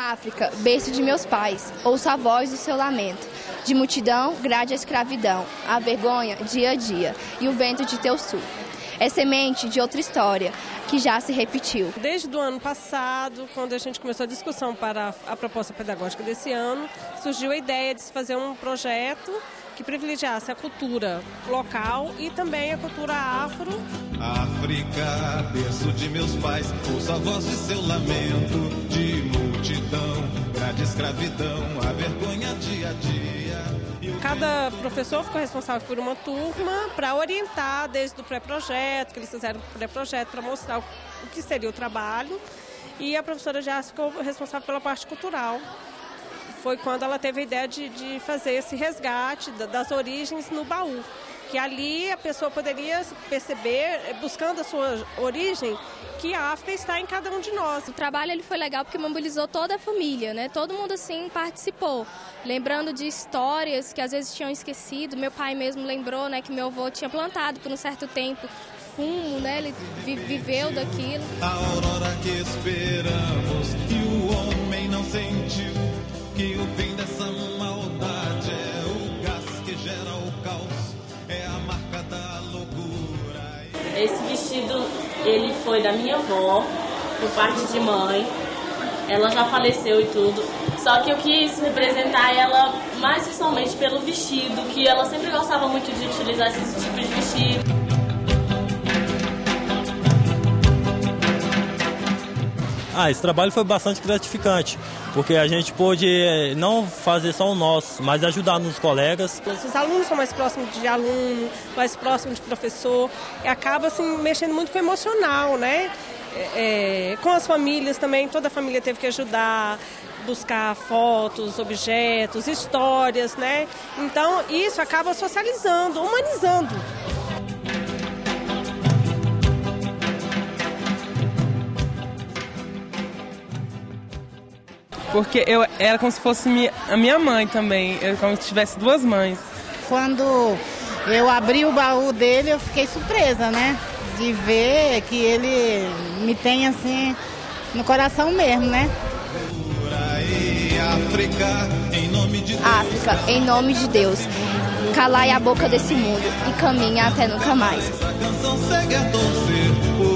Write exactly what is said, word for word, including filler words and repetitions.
África, berço de meus pais, ouço a voz do seu lamento. De multidão, grade a escravidão, a vergonha, dia a dia, e o vento de teu sul. É semente de outra história, que já se repetiu. Desde o ano passado, quando a gente começou a discussão para a proposta pedagógica desse ano, surgiu a ideia de se fazer um projeto que privilegiasse a cultura local e também a cultura afro. África, berço de meus pais, ouço a voz de seu lamento, de multidão, grade escravidão, a vergonha dia a dia. Cada professor ficou responsável por uma turma para orientar desde o pré-projeto, que eles fizeram o pré-projeto para mostrar o que seria o trabalho, e a professora Jace ficou responsável pela parte cultural. Foi quando ela teve a ideia de, de fazer esse resgate das origens no baú, que ali a pessoa poderia perceber, buscando a sua origem, que a África está em cada um de nós. O trabalho ele foi legal porque mobilizou toda a família, né? Todo mundo assim participou, lembrando de histórias que às vezes tinham esquecido. Meu pai mesmo lembrou, né, que meu avô tinha plantado por um certo tempo fumo, né? Ele vi viveu daquilo. A aurora que esperamos e o homem não sentiu que o fim dessa maldade é o gás que gera o caos, é a marca da loucura. Esse vestido, ele foi da minha avó, por parte de mãe. Ela já faleceu e tudo. Só que eu quis representar ela mais principalmente pelo vestido, que ela sempre gostava muito de utilizar esse tipo de vestido. Ah, esse trabalho foi bastante gratificante, porque a gente pôde não fazer só o nosso, mas ajudar nos colegas. Os alunos são mais próximos de aluno, mais próximos de professor, e acaba assim, mexendo muito com o emocional, né? É, com as famílias também, toda a família teve que ajudar, buscar fotos, objetos, histórias, né? Então isso acaba socializando, humanizando. Porque eu era como se fosse minha, a minha mãe também, eu, como se tivesse duas mães. Quando eu abri o baú dele, eu fiquei surpresa, né? De ver que ele me tem assim no coração mesmo, né? África, em nome de Deus. África, em nome de Deus. Calai a boca desse mundo e caminha até nunca mais. A canção segue a torcer.